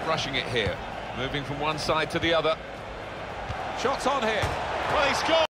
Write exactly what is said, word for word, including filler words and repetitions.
rushing it here. Moving from one side to the other. Shots on here. Well, he scored.